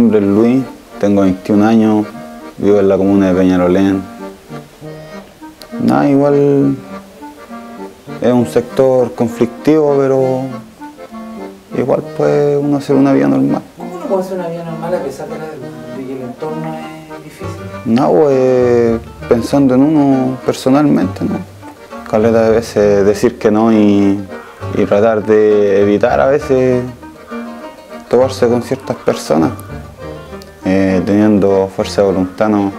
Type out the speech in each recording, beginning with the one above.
nombre es Luis, tengo 21 años, vivo en la comuna de Peñalolén. Nada, igual es un sector conflictivo, pero igual puede uno hacer una vida normal. ¿Cómo uno puede hacer una vida normal a pesar de que el entorno es difícil? No, pues pensando en uno personalmente, ¿no? Caleta de veces decir que no y tratar de evitar a veces toparse con ciertas personas, teniendo fuerza de voluntad, ¿no?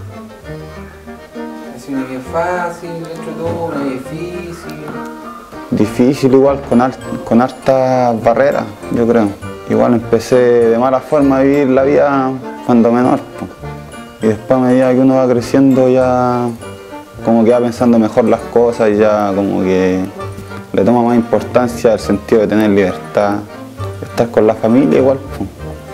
¿Es una vida fácil dentro de todo, una vida difícil? Difícil igual, con hartas barreras, yo creo. Igual empecé de mala forma a vivir la vida cuando menor, po. Y después a medida que uno va creciendo ya como que va pensando mejor las cosas y ya como que le toma más importancia el sentido de tener libertad, estar con la familia igual, po.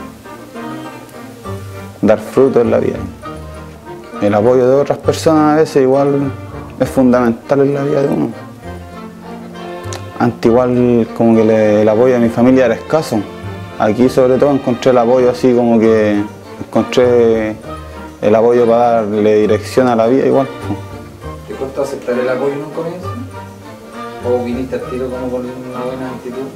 Dar fruto en la vida. El apoyo de otras personas a veces igual es fundamental en la vida de uno. Antes igual como que el apoyo de mi familia era escaso. Aquí sobre todo encontré el apoyo así como que encontré el apoyo para darle dirección a la vida igual, po. ¿Te costó aceptar el apoyo en un comienzo? ¿O viniste al tiro como con una buena actitud?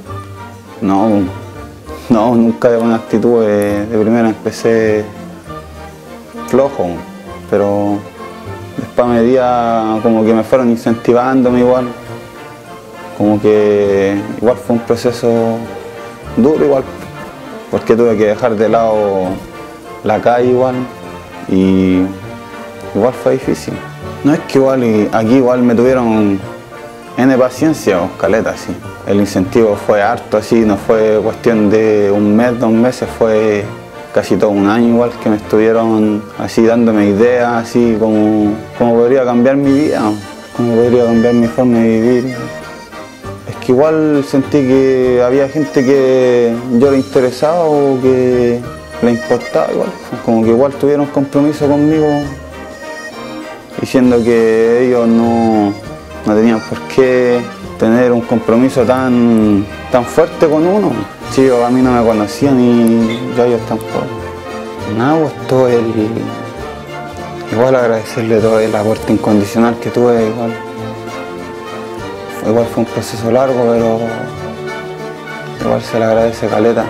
No, nunca de buena actitud. De primera empecé flojo, pero después a medida como que me fueron incentivándome igual. Como que igual fue un proceso duro igual, porque tuve que dejar de lado la calle igual y igual fue difícil. No es que igual aquí igual me tuvieron N paciencia o caleta, así. El incentivo fue harto así, no fue cuestión de un mes, 2 meses, fue casi todo un año igual que me estuvieron así dándome ideas así como podría cambiar mi vida, cómo podría cambiar mi forma de vivir. Es que igual sentí que había gente que yo le interesaba o que le importaba igual, como que igual tuvieron compromiso conmigo, diciendo que ellos no tenían por qué tener un compromiso tan fuerte con uno. Sí, a mí no me conocían y yo a ellos tampoco. Nada, pues todo igual agradecerle todo el aporte incondicional que tuve igual. Igual fue un proceso largo, pero igual se le agradece caleta.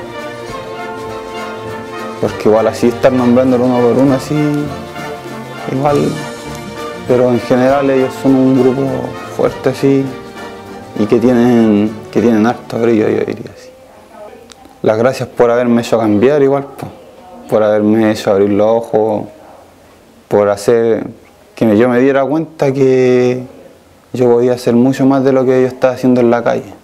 Porque igual así estar nombrándolo uno por uno así, igual, pero en general ellos son un grupo fuerte así y que tienen harto brillo, yo diría así. Las gracias por haberme hecho cambiar igual, por haberme hecho abrir los ojos, por hacer que yo me diera cuenta que yo podía hacer mucho más de lo que yo estaba haciendo en la calle.